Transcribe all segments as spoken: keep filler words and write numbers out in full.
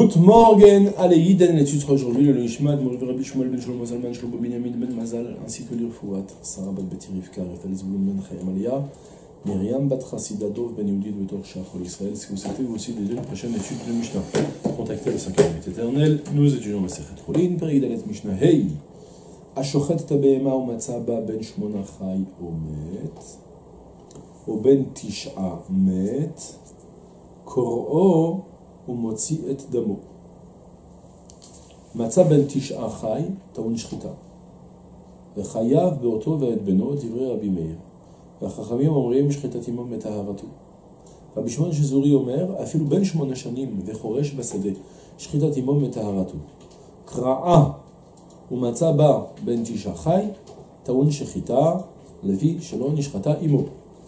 Good morning, allez, Yiden, l'étude sera aujourd'hui le Ishmael, Moriv Rabbi Shmuel ben Shlomo Zalman, Shlomo Binyamin ben Mazal, ainsi que l'Urfouat, Sarah bat Beti Rivka, Raphaël Zvulun ben Chayam Aliyah, Myriam bat Chassida Dov ben Yehudit betor Shachol Israël. Si vous souhaitez vous aussi déjà une prochaine étude de Mishnah, contactez le cinquième but éternel. Nous étudions la Sechet Cholin, Perek Dalet Mishnah Hey, Ashochet Tabehema ou Matzaba ben Shmona Chai Omet, ou ben Tisha Met, Kor'o ומוציא את דמו. מצא בן תשעה חי, טעון שחיטה. וחייב באותו ואת בנו דברי רבי מאיר. והחכמים אומרים שחיטת עמו מטהרתו. רבי שמעון שזורי אומר, אפילו בן שמונה שנים וחורש בשדה, שחיטת עמו מטהרתו. קראה ומצא בה בן תשעה חי, טעון שחיטה, לפי שלא נשחטה עמו.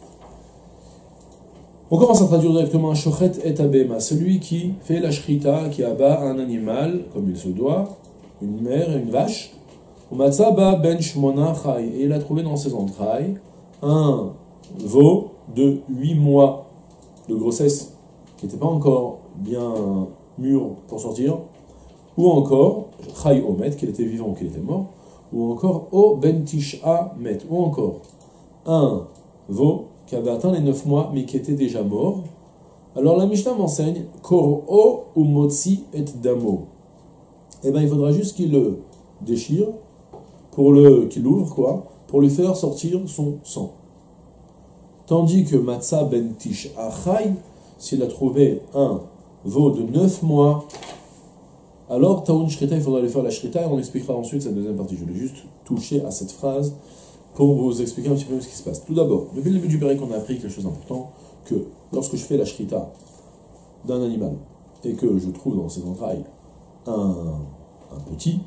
On commence à traduire directement Shochet et Abema, celui qui fait la shrita, qui abat un animal, comme il se doit, une mère et une vache. Umatzaba ben shmona chai, et il a trouvé dans ses entrailles un veau de huit mois de grossesse, qui n'était pas encore bien mûr pour sortir, ou encore chai omet, qu'il était vivant ou qu'il était mort, ou encore o ben tisha met, ou encore un veau qui avait atteint les neuf mois, mais qui était déjà mort. Alors la Mishnah m'enseigne Kor'o ou Motzi et Damo. Eh bien, il faudra juste qu'il le déchire, pour le, qu'il l'ouvre, quoi, pour lui faire sortir son sang. Tandis que Matzah ben Tish Achai, s'il a trouvé un veau de neuf mois, alors Taoun Shrita, il faudra lui faire la Shrita, et on expliquera ensuite cette deuxième partie. Je vais juste toucher à cette phrase pour vous expliquer un petit peu ce qui se passe. Tout d'abord, depuis le début du Pérek, on a appris quelque chose d'important, que lorsque je fais la shrita d'un animal, et que je trouve dans ses entrailles un, un petit,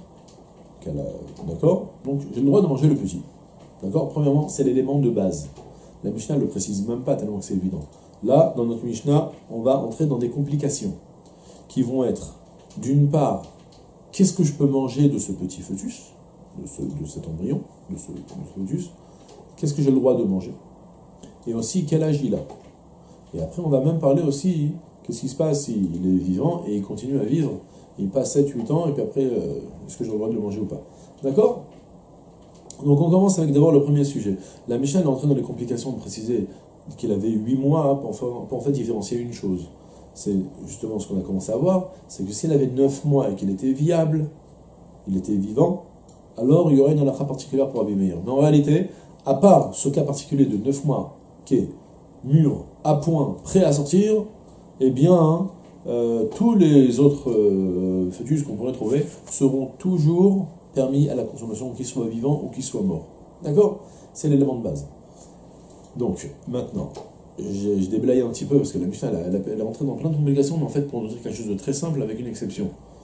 d'accord, donc j'ai le droit de manger le petit. D'accord. Premièrement, c'est l'élément de base. La Mishnah ne le précise même pas tellement que c'est évident. Là, dans notre Mishnah, on va entrer dans des complications, qui vont être, d'une part, qu'est-ce que je peux manger de ce petit fœtus, De, ce, de cet embryon, de ce, de ce fœtus, qu'est-ce que j'ai le droit de manger? Et aussi, quel âge il a? Et après, on va même parler aussi, qu'est-ce qui se passe s'il est vivant et il continue à vivre, il passe sept huit ans, et puis après, euh, est-ce que j'ai le droit de le manger ou pas? D'accord? Donc on commence avec d'abord le premier sujet. La Mishnah est entrée dans les complications de préciser qu'il avait huit mois pour, pour en fait différencier une chose. C'est justement ce qu'on a commencé à voir, c'est que s'il avait neuf mois et qu'il était viable, il était vivant, alors il y aurait une halakha particulière pour Rabbi Meir. Mais en réalité, à part ce cas particulier de neuf mois, qui est mûr, à point, prêt à sortir, eh bien, euh, tous les autres euh, fœtus qu'on pourrait trouver seront toujours permis à la consommation, qu'ils soient vivants ou qu'ils soient morts. D'accord? C'est l'élément de base. Donc, maintenant, je déblaye un petit peu, parce que la Mishnah, elle, elle, elle est rentrée dans plein de complications, mais en fait, pour nous dire quelque chose de très simple avec une exception.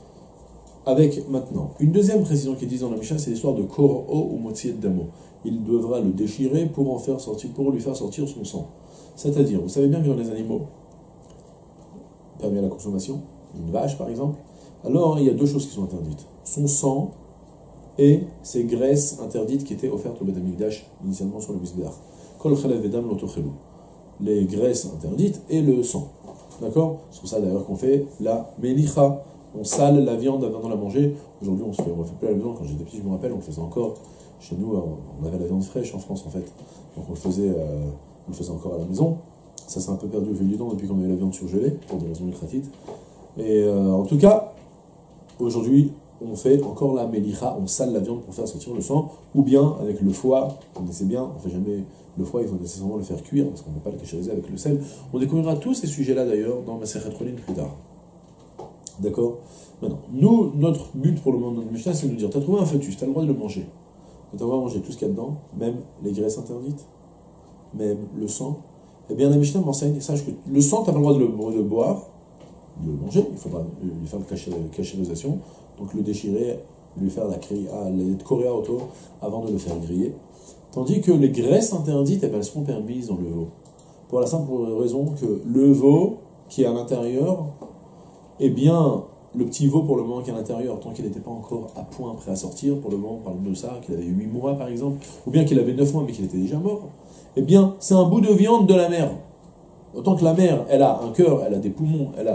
Avec maintenant une deuxième précision qui est dit dans la Mishnah, c'est l'histoire de Kor'o ou Motzi et Damo. Il devra le déchirer pour en faire sortir, pour lui faire sortir son sang. C'est-à-dire, vous savez bien que dans les animaux permis à la consommation, une vache par exemple, alors il y a deux choses qui sont interdites. Son sang et ses graisses interdites qui étaient offertes au Beth Amikdash initialement sur le Mizbeach. Kol chalev vedam lo tochelu. Les graisses interdites et le sang. D'accord? C'est pour ça d'ailleurs qu'on fait la melicha. On sale la viande avant de la manger. Aujourd'hui, on se fait, on fait plus à la maison. Quand j'étais petit, je me rappelle, on le faisait encore. Chez nous, on avait la viande fraîche en France, en fait. Donc on le faisait, euh, on le faisait encore à la maison. Ça s'est un peu perdu au fil du temps depuis qu'on avait la viande surgelée, pour des raisons ultratites. Et euh, en tout cas, aujourd'hui, on fait encore la melicha. On sale la viande pour faire sortir le sang. Ou bien, avec le foie, on essaie bien, on fait jamais le foie, il faut nécessairement le faire cuire, parce qu'on ne peut pas le cachériser avec le sel. On découvrira tous ces sujets-là, d'ailleurs, dans ma Sechet Cholin plus tard. D'accord? Maintenant, nous, notre but pour le moment de notre Mishnah, c'est de nous dire, tu as trouvé un fœtus, tu as le droit de le manger. Tu as le droit de manger tout ce qu'il y a dedans, même les graisses interdites, même le sang. Eh bien, la Mishnah m'enseigne, sache que le sang, tu n'as pas le droit de le, de le boire, de le manger, il faudra lui faire la cachérisation, donc le déchirer, lui faire la korea auto avant de le faire griller. Tandis que les graisses interdites, eh bien, elles seront permises dans le veau. Pour la simple raison que le veau qui est à l'intérieur, eh bien, le petit veau, pour le moment, qui est à l'intérieur, tant qu'il n'était pas encore à point, prêt à sortir, pour le moment, on parle de ça, qu'il avait huit mois, par exemple, ou bien qu'il avait neuf mois, mais qu'il était déjà mort, eh bien, c'est un bout de viande de la mère. Autant que la mère, elle a un cœur, elle a des poumons, elle a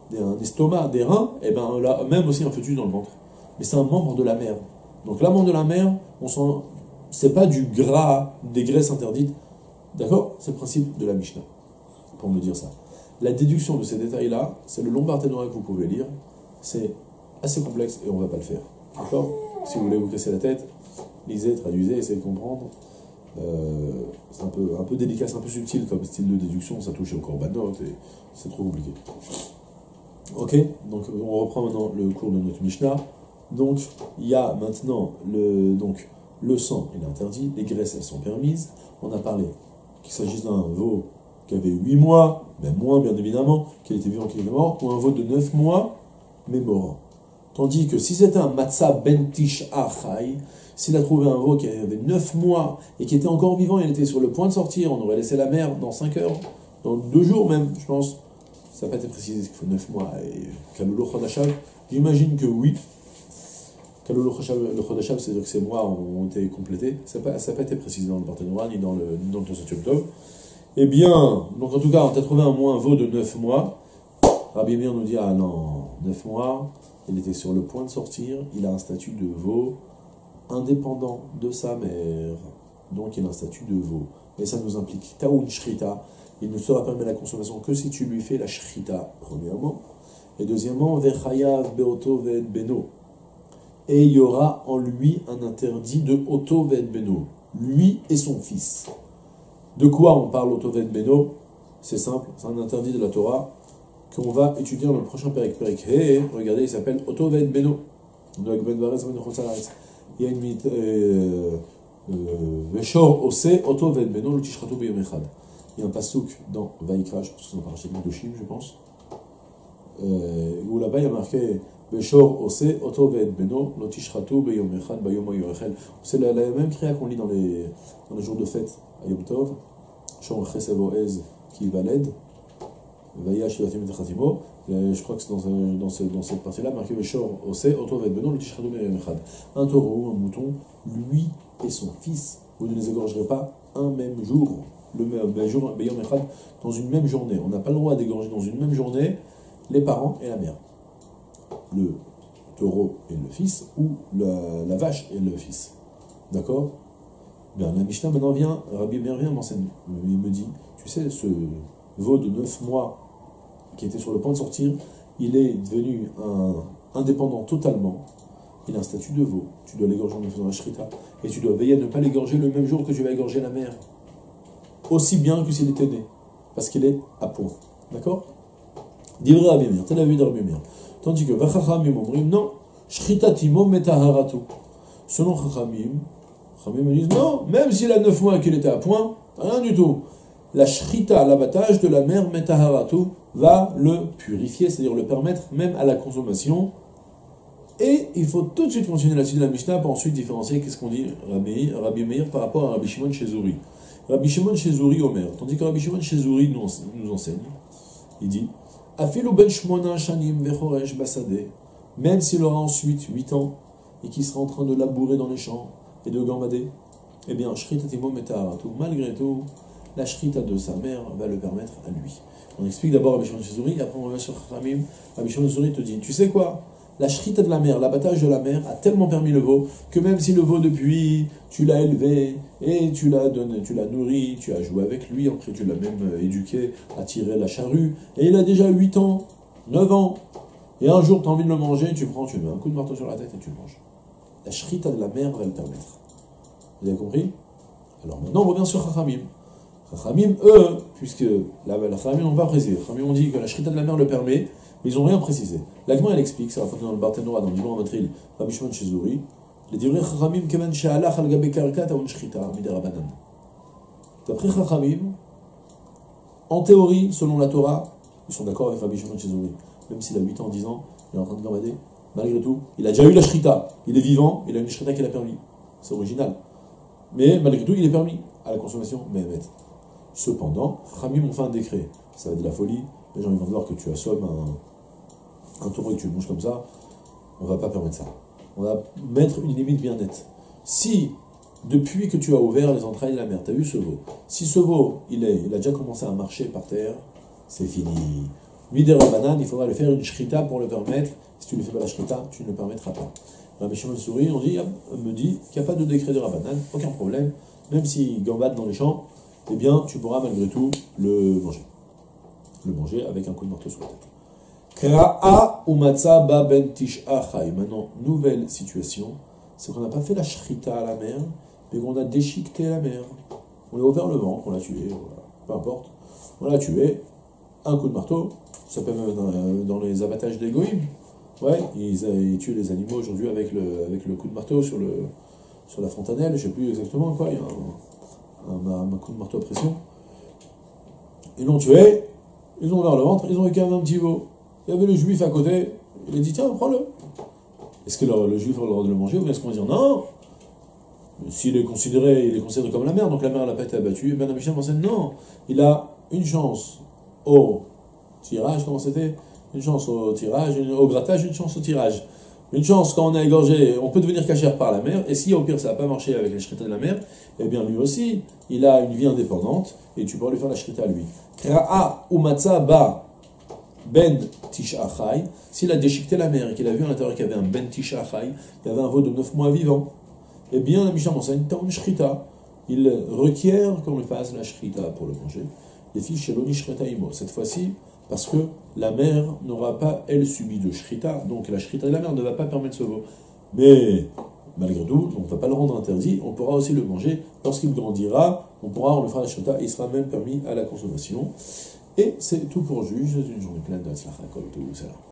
des, un estomac, des reins, et bien on a même aussi un fœtus dans le ventre. Mais c'est un membre de la mère. Donc la membre de la mère, on sent, c'est pas du gras, des graisses interdites. D'accord? C'est le principe de la Mishnah, pour me dire ça. La déduction de ces détails-là, c'est le long Barthénois que vous pouvez lire. C'est assez complexe et on ne va pas le faire. D'accord? Si vous voulez vous casser la tête, lisez, traduisez, essayez de comprendre. Euh, c'est un peu, un peu délicat, c'est un peu subtil comme style de déduction, ça touche au korbanot et c'est trop compliqué. Ok? Donc on reprend maintenant le cours de notre Mishnah. Donc il y a maintenant le, donc, le sang, il est interdit, les graisses, elles sont permises. On a parlé qu'il s'agisse d'un veau qui avait huit mois, même moins bien évidemment, qui était vivant, qui était mort, ou un veau de neuf mois, mais mourant. Tandis que si c'était un matzah ben tish achai, s'il a trouvé un veau qui avait neuf mois et qui était encore vivant, il était sur le point de sortir, on aurait laissé la mère dans cinq heures, dans deux jours même, je pense. Ça n'a pas été précisé qu'il faut neuf mois. Et Kalolo Chodashav, j'imagine que oui. Kalolo Chodashav, c'est-à-dire que ces mois ont été complétés. Ça n'a pas, pas été précisé dans le Barthénois, ni dans le, ni dans le Tosot Yom Tov. Eh bien, donc en tout cas, on a trouvé un mois, un veau de neuf mois. Rabbi Meir nous dit, ah non, neuf mois, il était sur le point de sortir, il a un statut de veau indépendant de sa mère. Donc il a un statut de veau. Et ça nous implique Taoun Shrita. Il ne sera permis la consommation que si tu lui fais la Shrita, premièrement. Et deuxièmement, Vechayav Beoto Ved Beno. Et il y aura en lui un interdit de Oto Ved Beno. Lui et son fils. De quoi on parle Oto Ved Beno? C'est simple, c'est un interdit de la Torah qu'on va étudier dans le prochain Perek Perek He. Regardez, il s'appelle Oto Ved Beno. Il y a une mythe. Veshor Ose Oto Ved Beno Lutishrato Beyom Echad. Il y a un pasouk dans Vaikra, je pense que c'est dans Parashat Kedoshim, je pense, euh, où là-bas il y a marqué Veshor Ose Oto Ved Beno Lutishrato Beyom Echad Bayom Yochel. C'est la, la même créa qu'on lit dans les, dans les jours de fête à Yom Tov. Shor Chesevo Ez qui valède. Vayash Vatim Techatimo. Je crois que c'est dans, dans, ce, dans cette partie-là, marqué Veshor Ose Oto Ved Beno Lutishrato Beyom Echad. Un taureau, un mouton, lui et son fils, vous ne les égorgerez pas un même jour. Le même jour, dans une même journée. On n'a pas le droit d'égorger dans une même journée les parents et la mère. Le taureau et le fils, ou la, la vache et le fils. D'accord? Bien, la Mishnah maintenant vient, Rabbi Meir vient m'enseigne. Il me dit, tu sais, ce veau de neuf mois qui était sur le point de sortir, il est devenu un, indépendant totalement. Il a un statut de veau. Tu dois l'égorger en faisant la shrita. Et tu dois veiller à ne pas l'égorger le même jour que tu vas égorger la mère. Aussi bien que s'il était né, parce qu'il est à point. D'accord? Divrei Rabbi Meir, tel avis de Rabbi Meir. Tandis que Vachachamim omrim, non, Shritatimo metaharatu. Selon Chachamim, Chachamim me disent non, même s'il a neuf mois et qu'il était à point, rien du tout. La Shrita, l'abattage de la mère metaharatu, va le purifier, c'est-à-dire le permettre même à la consommation. Et il faut tout de suite continuer la suite de la Mishnah pour ensuite différencier qu'est-ce qu'on dit Rabbi, Rabbi Meir par rapport à Rabbi Shimon Shezuri. Rabbi Shimon Shezuri Omer, tandis que Rabbi Shimon Shezuri nous, nous enseigne, il dit Afilu ben shmona shanim vechoresh basade, même s'il aura ensuite huit ans et qu'il sera en train de labourer dans les champs et de gambader, eh bien, shritatimo metaharatu, malgré tout, la shrita de sa mère va le permettre à lui. On explique d'abord Rabbi Shimon Shezuri, et après on va sur Ramim. Rabbi Shimon Shezuri te dit tu sais quoi? La shrita de la mère, l'abattage de la mère a tellement permis le veau que même si le veau depuis, tu l'as élevé et tu l'as donné, tu l'as nourri, tu as joué avec lui, après tu l'as même éduqué à tirer la charrue, et il a déjà huit ans, neuf ans, et un jour tu as envie de le manger, tu prends, tu mets un coup de marteau sur la tête et tu le manges. La shrita de la mère va le permettre. Vous avez compris? Alors maintenant on revient sur Chachamim. Chachamim, eux, puisque la, la Chachamim n'ont pas précisé, Chachamim ont dit que la shrita de la mère le permet, mais ils n'ont rien précisé. L'Agma, elle explique, ça va faire dans le Barthénois, dans le Divan Matril, Rabbi Shimon Shezuri, les divrei Chachamim keman she'alach al gabe karka ta'un shchita midei Rabbanan. D'après Chachamim, en théorie, selon la Torah, ils sont d'accord avec Rabbi Shimon Shezuri. Même s'il a huit ans, dix ans, il est en train de gambader, malgré tout, il a déjà eu la shrita. Il est vivant, il a une shrita qui l'a permis. C'est original. Mais malgré tout, il est permis à la consommation, mais cependant, Chachamim ont fait un décret. Ça va être de la folie. Les gens ils vont voir que tu assommes un, un taureau et que tu le manges comme ça. On ne va pas permettre ça. On va mettre une limite bien nette. Si, depuis que tu as ouvert les entrailles de la mer, tu as vu ce veau, si ce veau, il, est, il a déjà commencé à marcher par terre, c'est fini. Miderabanan, il faudra le faire une shrita pour le permettre. Si tu ne fais pas la shrita, tu ne le permettras pas. Rabbi Shimon sourit, on dit, me dit qu'il n'y a pas de décret de Rabbanan, aucun problème. Même s'il gambade dans les champs, eh bien, tu pourras malgré tout le manger. Le manger avec un coup de marteau sur la tête. Kra'a umatza ba ben tish'a chay. Maintenant, nouvelle situation, c'est qu'on n'a pas fait la shrita à la mer, mais qu'on a déchiqueté la mer. On lui a ouvert le ventre, on l'a tué, voilà. Peu importe. On l'a tué, un coup de marteau, ça peut même dans, dans les abattages des goïms. Ouais, ils, ils tuent les animaux aujourd'hui avec le, avec le coup de marteau sur, le, sur la fontanelle, je ne sais plus exactement quoi, il y a un, un, un, un coup de marteau à pression. Ils l'ont tué, ils ont ouvert le ventre, ils ont écarté un petit veau. Il y avait le juif à côté, il a dit tiens, prends-le. Est-ce que le, le juif a le droit de le manger ou est-ce qu'on va dire non? S'il est considéré, il est considéré comme la mère, donc la mère n'a pas été abattue, et bien la Mishnah m'enseigne non, il a une chance au tirage, comment c'était? Une chance au tirage, une, au grattage, une chance au tirage. Une chance quand on a égorgé, on peut devenir cachère par la mer, et si au pire ça n'a pas marché avec la shrita de la mer, eh bien lui aussi, il a une vie indépendante, et tu pourras lui faire la shrita à lui. Kra'a umatza ba ben tisha chay, s'il a déchiqueté la mer et qu'il a vu à l'intérieur qu'il y avait un ben tisha chay, il y avait un veau de neuf mois vivant, eh bien la Mishnah m'enseigne, t'as une shrita, il requiert qu'on lui fasse la shrita pour le manger. Les filles chez l'oni shrita imo, cette fois-ci, parce que la mère n'aura pas, elle, subi de shrita, donc la shrita de la mère ne va pas permettre ce veau. Mais, malgré tout, on ne va pas le rendre interdit, on pourra aussi le manger. Lorsqu'il grandira, on pourra, on le fera la shrita, et il sera même permis à la consommation. Et c'est tout pour juge, une journée pleine de tzlacha, comme tout, ça.